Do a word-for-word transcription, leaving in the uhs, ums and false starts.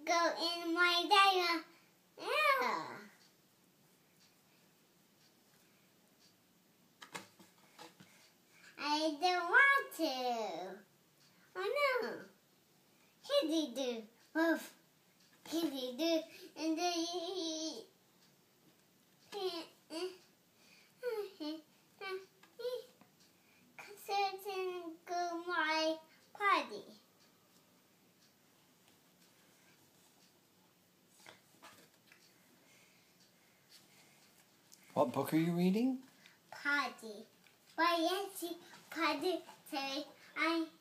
go in my diaper. Yeah. I don't want to. Oh no. Kitty do. Woof. Kitty do. And then he. Concerts and go my party. What book are you reading? Party. Why yes, party. Say I.